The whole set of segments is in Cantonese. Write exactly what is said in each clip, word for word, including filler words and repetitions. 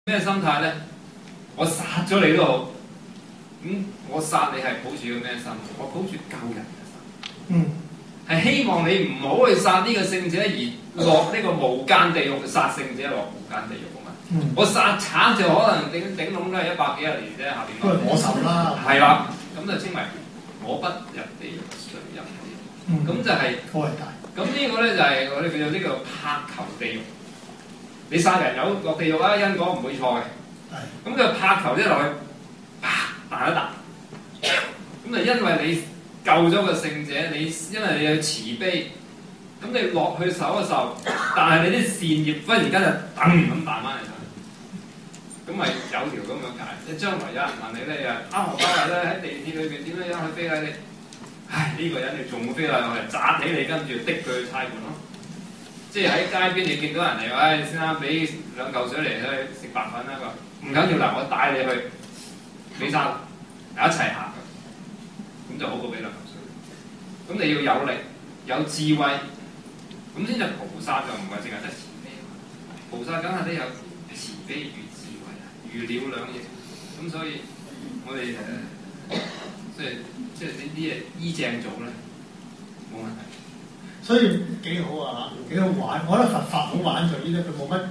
咩心態咧？我殺咗你都好，咁、嗯、我殺你係抱住個咩心？我抱住救人嘅心， 嗯， 係希望你唔好去殺呢個聖者，而落呢個無間地獄，殺聖者落無間地獄啊嘛。 嗯、 我殺賊就可能頂頂籠都係一百幾廿年啫，下邊都係我受啦。 係啦，咁就稱為我不入地獄，誰入地獄？咁、嗯、就係、是、 火大。咁呢個咧就係我哋叫做呢個柏求地獄。你殺人有落地獄啦，因果唔會錯嘅。咁佢拍球一落去，啪彈一彈。咁就因為你救咗個聖者，你因為你有慈悲，咁你落去受一受，但係你啲善業忽然間就噔咁彈翻嚟。咁咪有條咁樣解。你將來有人問你咧，啊何家偉咧喺地鐵裏邊點樣樣去非禮你？唉，呢、這個人你仲非禮我，係砸起你，跟住滴佢去差館咯。即係喺街邊你見到人嚟話，唉、哎，先生俾兩嚿水嚟去食白粉啦，佢唔緊要啦，我帶你去美沙，一齊行，咁就好過俾兩嚿水。咁你要有力、有智慧，咁先至菩薩就唔係淨係得慈悲，菩薩梗係都有慈悲與智慧啊，如鳥兩翼。咁所以我哋誒、呃，即係即係呢啲嘢依正做咧，冇問題。 所以幾好啊嚇，幾好玩。我覺得佛法好玩在呢咧，佢冇乜誒誒誒誒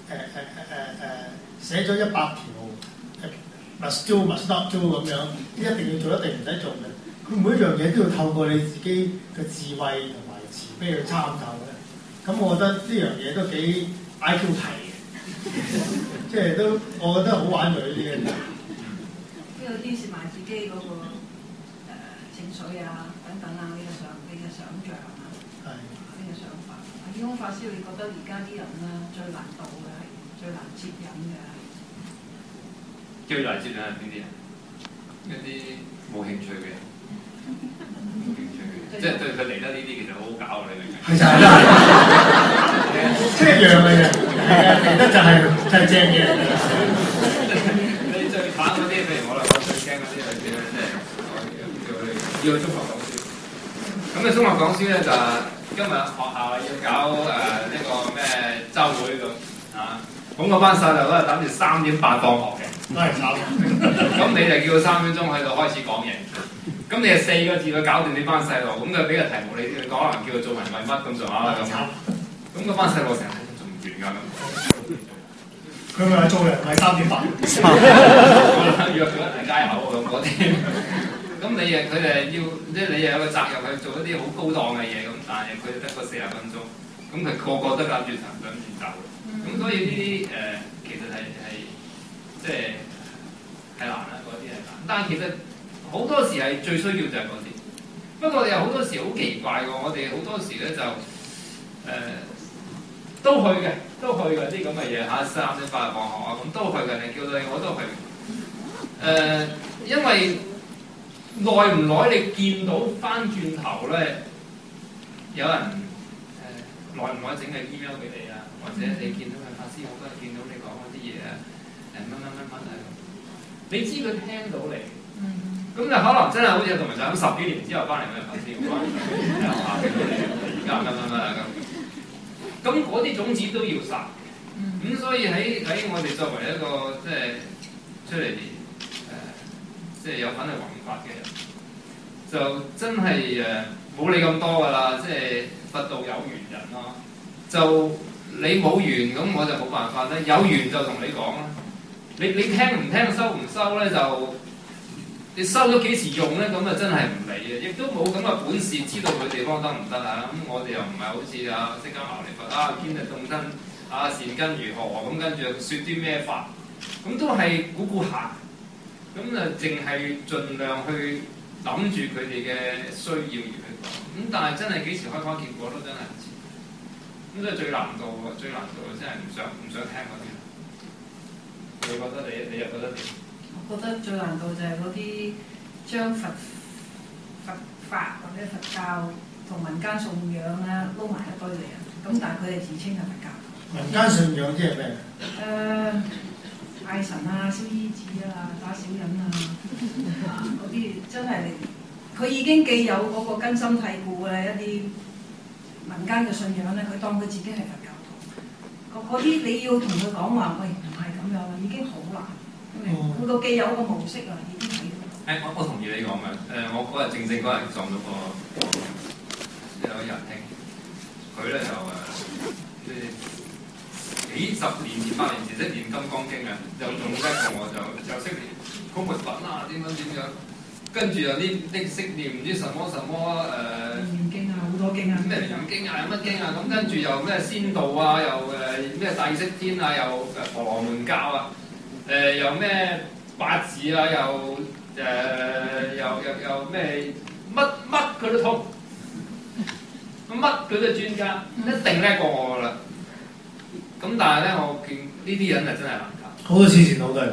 誒寫咗一百條 must do must not do 咁樣，一定要做一定唔使做嘅。佢每一樣嘢都要透過你自己嘅智慧同埋慈悲去參透嘅。咁我覺得呢樣嘢都幾 I Q 題嘅，即係都我覺得好玩在呢啲嘅。 呢個牽涉埋自己嗰、那個、呃、情緒啊等等啊，你嘅想你嘅想像。係呢個想法，義空法師，你覺得而家啲人咧最難度嘅係最難接引嘅？ 最難接引係邊啲人？一啲冇興趣嘅人，冇興趣嘅，即係對佢嚟得呢啲其實好好搞啊！你明唔明？係就係啦， 即係一樣嘅啫，嚟得就係就係正嘅。 你最慘嗰啲，譬如我哋我最驚嗰啲係點咧？即係叫佢要中學講書。咁你中學講書咧就今日學校要搞誒呢、呃這個咩週會咁啊，咁嗰班細路都係等住三點半放學嘅， 都係炒。 咁你就叫三點鐘喺度開始講嘢，咁你係四個字去搞掂呢班細路，咁佢俾個題目你，你可能叫佢做文為乜咁上下啦咁。咁嗰班細路成日仲唔完㗎咁。 佢咪係做人係三點半。 約咗人喺街口咁嗰啲。咁你誒佢哋要即係你又有個責任去做一啲好高檔嘅嘢咁，但係佢哋得個四十分鐘，咁佢個個都諗住層諗住走，咁、嗯、所以呢啲誒其實係係即係係難啦，嗰啲係難，但係其實好多時係最需要就係嗰啲。不過我哋有好多時好奇怪喎，我哋好多時咧就誒、呃、都去嘅，都去嘅啲咁嘅嘢嚇，三點八放學啊，咁都去嘅，你叫你我都去。誒、呃，因為耐唔耐你見到翻轉頭咧，有人誒耐唔耐整個 email 俾你啊，或者你見到佢法師，我今日見到你講嗰啲嘢啊，誒乜乜乜乜啊，你知佢聽到你，咁就可能真係好似同埋就咁十幾年之後翻嚟嘅法師，我話喺學校見到你，而家乜乜乜啊咁，咁嗰啲種子都要殺，咁所以喺喺我哋作為一個即係出嚟。即係有份去弘法嘅人，就真係誒冇你咁多㗎啦。即係佛道有緣人咯，就你冇緣咁我就冇辦法咧。有緣就同你講啦。你你聽唔聽收唔收咧？就你收咗幾時用咧？咁啊真係唔理嘅，亦都冇咁嘅本事知道佢地方得唔得啊？咁我哋又唔係好似啊釋迦牟尼佛啊，堅日動身啊善根如何咁，跟住説啲咩法，咁都係估估下。咁啊，淨係盡量去諗住佢哋嘅需要而去講，咁但係真係幾時開花結果都真係唔知。咁所以最難度喎，最難度真係唔想唔想聽嗰啲。你覺得你你又覺得點？ 我覺得最難度就係嗰啲將佛佛法或者佛教同民間信仰咧撈埋一堆嚟啊！咁但係佢哋自稱係佛教。 民間信仰即係咩？ 誒、呃。拜神啊、燒衣紙啊、打小人啊，嗰啲真係佢已經既有嗰個根深蒂固嘅一啲民間嘅信仰咧，佢當佢自己係佛教徒。嗰啲你要同佢講話，喂唔係咁樣，已經佢個既有個模式啊，已經睇到。 誒，我我同意你講嘅。誒，我嗰日正正嗰日撞到個有一日聽，佢咧就誒，即係幾十年前、百年前識念《金剛經》啊，就仲叻過我，就就識念古文品啊，點樣點樣，跟住又啲啲識念唔知什麼什麼誒。 念經啊，好多經啊。 咩念經啊，乜經啊，咁跟住又咩仙道啊，又誒咩大釋天啊，又誒婆羅門教啊，誒又咩八字啊，又。誒、呃、又又又咩乜乜佢都通，乜佢都係專家，一定叻過我噶啦。咁但係咧，我見呢啲人係真係難搞。 好多黐線佬都係，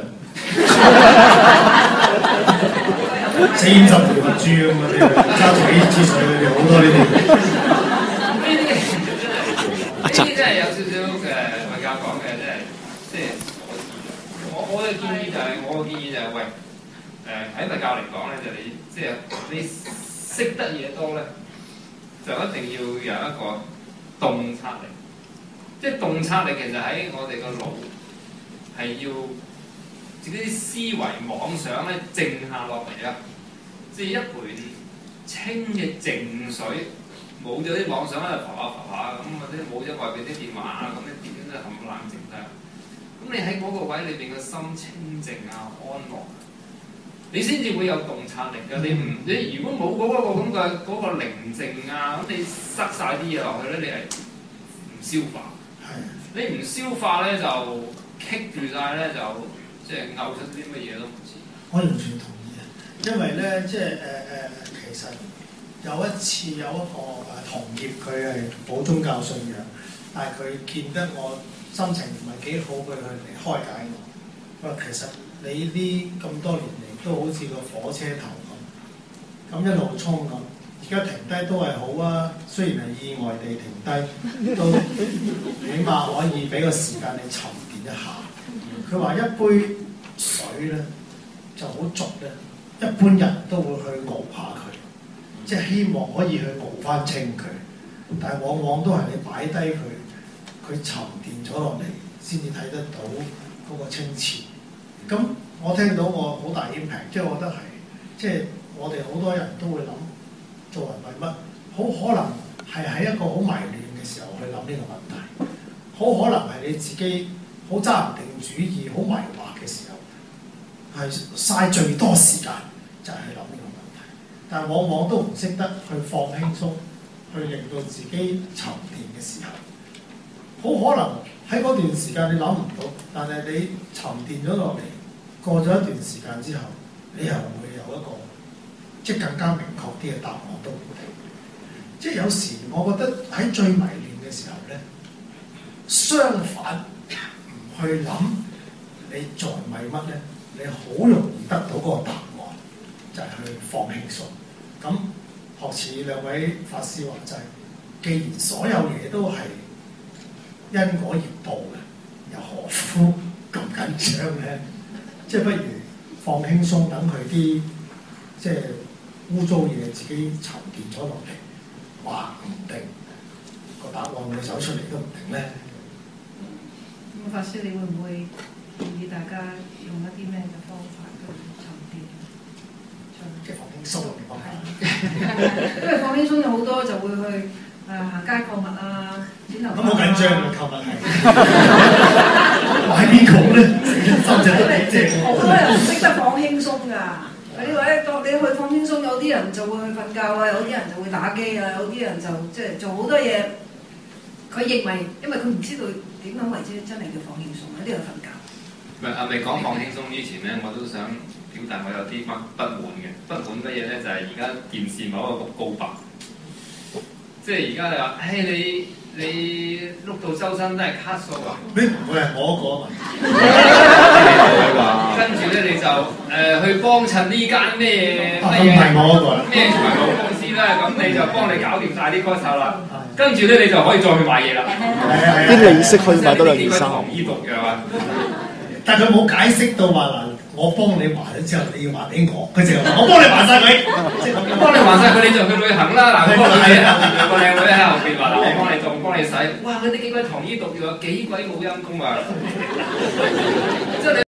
四十條佛珠咁嗰啲，揸住幾支水嗰啲，好多呢啲。 呢啲呢啲真係有少少嘅佛教講嘅，即係即係我我嘅建議就係、是、我嘅建議就係、是、喂。誒喺佛教嚟講咧，就你即係你識得嘢多咧，就一定要有一個洞察力。即係洞察力其實喺我哋個腦係要自己啲思維妄想咧靜下落嚟啊！即係一盆清嘅靜水，冇咗啲妄想喺度浮下浮下咁，或者冇咗外邊啲電話啊咁，啲電都係冚冷靜低。咁你喺嗰個位裏邊嘅心清靜啊、安樂。你先至會有洞察力㗎，你唔你如果冇嗰、嗰個咁嘅嗰個寧靜啊，咁你塞晒啲嘢落去咧，你係唔消化。係。你唔消化咧，就棘住晒咧，就即係嘔出啲乜嘢都唔知。 我完全同意啊，因為咧即係誒誒，其實有一次有一個誒同業，佢係冇宗教信仰，但係佢見得我心情唔係幾好，佢去嚟開解我。佢話其實你呢咁多年嚟，都好似個火車頭咁，咁一路衝咁。而家停低都係好啊，雖然係意外地停低，都起碼可以俾個時間你沉澱一下。佢話一杯水咧就好濁咧，一般人都會去熬下佢，即係希望可以去熬翻清佢。但係往往都係你擺低佢，佢沉澱咗落嚟，先至睇得到嗰個清澈。咁我聽到我好大 impact，即係我覺得係，即係我哋好多人都會諗做人為乜，好可能係喺一個好迷亂嘅時候去諗呢個問題，好可能係你自己好揸唔定主意、好迷惑嘅時候，係嘥最多時間就係去諗呢個問題，但係往往都唔識得去放輕鬆，去令到自己沉澱嘅時候，好可能喺嗰段時間你諗唔到，但係你沉澱咗落嚟。過咗一段時間之後，你又會有一個即係更加明確啲嘅答案都唔定。即係有時我覺得喺最迷亂嘅時候咧，相反唔去諗你在為乜咧，你好容易得到嗰個答案，就係、是、去放輕鬆。咁學似兩位法師話齋，既然所有嘢都係因果業報嘅，又何苦咁緊張咧？即係不如放輕鬆，等佢啲即係污糟嘢自己沉澱咗落嚟，話唔定個答案會走出嚟都唔定咧。 咁法師，你會唔會建議大家用一啲咩嘅方法去沉澱？ 即係放輕鬆嘅方法。 因為放輕鬆有好多就會去誒行街購物啊，剪頭髮。 咁好緊張嘅購物係。買邊個咧？心就得正。 好多人唔識得放輕鬆㗎。你話咧，當你去放輕鬆，有啲人就會去瞓覺啊，有啲人就會打機啊，有啲人就即係做好多嘢。佢認為，因為佢唔知道點樣為之真係叫放輕鬆，有啲人瞓覺。 唔係啊！未講放輕鬆之前咧，我都想表達我有啲不不滿嘅。不滿乜嘢咧？就係而家電視某一個告白，即係而家你話，唉你。你碌到周身都係卡數啊！ 你唔會係我嗰個嘛？ 跟住咧你就誒、呃、去幫襯呢間咩乜嘢咩財務公司啦，咁你就幫你搞掂晒啲開手啦。跟住咧你就可以再去買嘢啦。 啲利息可以買多兩件衫。 糖衣毒藥啊！ 但係佢冇解釋到話嗱，我幫你還咗之後，你要還俾我。佢淨係話我幫你還晒佢，即係我幫你還晒佢，你就去旅行啦。嗱，嗰個女仔有個靚女喺後邊話：嗱，我幫你做，幫你洗。哇！佢哋幾鬼糖衣毒藥，幾鬼冇陰功啊！即係你。